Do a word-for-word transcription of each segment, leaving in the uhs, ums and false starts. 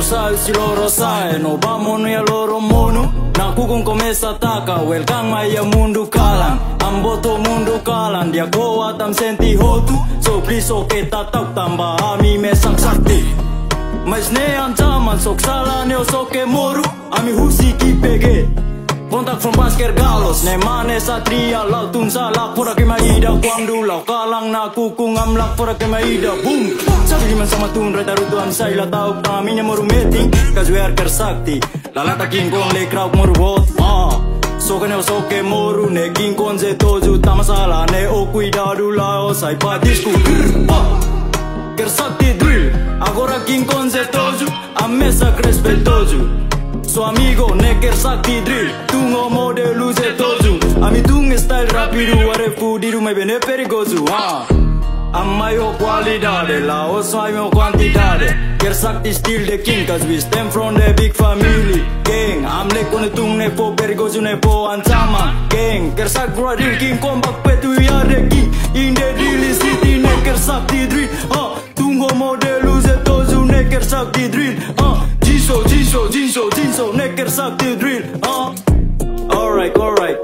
dorsal si loro sai, no vamos ni a loro mono. Na kukung começa ataca, welcome maya mundo kalang. Amboto mundo kalang, dia goa tam senti hotu. So please okay tatak tamba ami mesang sakti. Mas ne ancaman sok salah ne soke moru, ami husi kipege. Kontak from Basker Galos, ne mane satria lau tun salak pura ke maida kuandu lau kalang na kukung amlak pura ke maida boom. Sabi di man sama tun reta rutuan sai la tau kami nya moru meeting kazuer kersakti lalata king kong le krauk moru bot ah so kane so ke moru ne king kong ze toju tamasala ne o cuidado la o sai pa disco kersakti drill agora king kong ze toju a mesa crespetoju. So amigo, ne kersakti drill, tungo modelu ze toju. Ami tung style rapido, are fudiru me bene perigosu. Ah, amayo qualidade, la oso ayo quantidade. Kersakti still the king, cause we stem from the big family. Gang, am le kone tung ne po perigosu ne po ansama. Gang, kersakti drill king, comeback petu we are the king. In the daily city, ne kersakti drill. Ah, tungo modelu ze toju, ne kersakti drill. Ah. Jinso, Jinso, Jinso, Jinso, ne kersakti drill, ah. Alright, alright.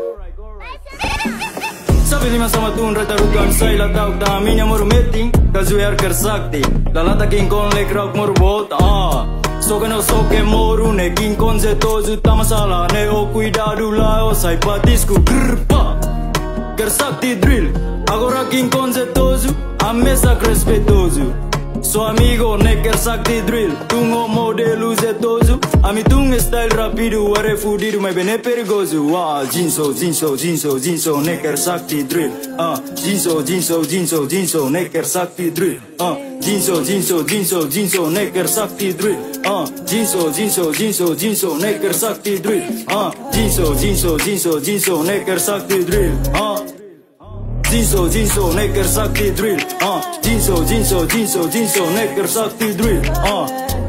Sabi lima sama tun reta rukan sai la tau ta minya moru meeting kazuer kersakti lalata king kong le krauk moru bot, ah. So kano so ke moru ne king kong ze toju tamasala ne o cuidado la o sai patisku grpa. Kersakti drill, agora king kong ze toju a mesa crespetoju. So amigo, ne kersakti drill, tungo modelu ze toju. Ami tung style rapido, are fudiru me bene perigosu. Ah, Jinso, Jinso, Jinso, Jinso, ne kersakti drill. Ah, Jinso, Jinso, Jinso, Jinso, ne kersakti drill. Ah, Jinso, Jinso, Jinso, Jinso, ne kersakti drill. Ah, Jinso, Jinso, Jinso, Jinso, ne kersakti drill. Ah, Jinso, Jinso, Jinso, Jinso, ne kersakti drill. Ah. Jinso, Jinso, ne kersakti drill, ah. Jinso, Jinso, Jinso, Jinso, ne kersakti drill, ah.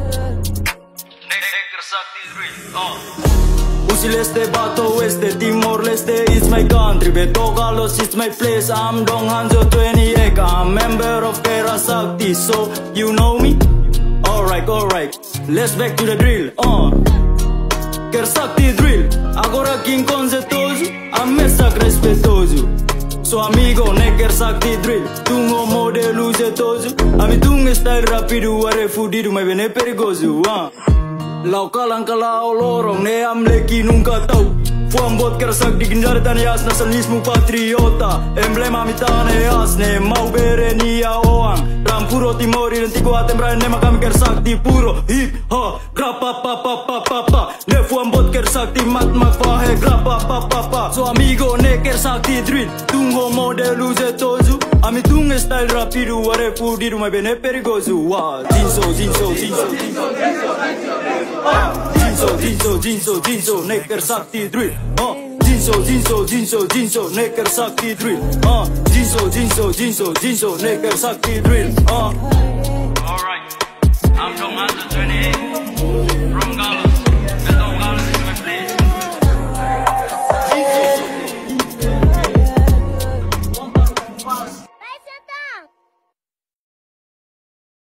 Ne kersakti drill, ah. Usil este, Bato este, Timor Leste, it's my country. Beto Galos, it's my place. I'm Dong Hanzo twenty Eka, I'm member of Kersakti, so you know me? Alright, alright, let's back to the drill, ah. Kersakti drill, agora king kong ze toju, a mesa crespetoju. So amigo, ne kersakti drill, tungo modelu ze toju. Ami tung style rapido, are fudiru me bene perigosu, ah. Lau kalang kalau lorong, ne am leki nunca tau. Fuam bot kersakti ginjar tan yas nasionalismo patriota. Emblema mitane yas ne mau bere nia oang. Rampuro timori dan tiku atem rai ne makam kersakti puro. Hip ha, grapa pa pa pa pa pa. Ne fuam bot kersakti mat mak fahe grapa pa pa pa. So amigo, ne kersakti drill, tungo modelu ze toju. Ami tung style rapido, are fudiru me bene perigosu. Wah, Jinso, Jinso, Jinso, Jinso, Jinso, Jinso, Jinso, Jinso, ne kersakti drill. Ah, Jinso, Jinso, Jinso, Jinso, ne kersakti drill. Ah, Jinso, Jinso, Jinso, Jinso, ne kersakti drill. Ah. Alright, I'm from Hanzo twenty-eight.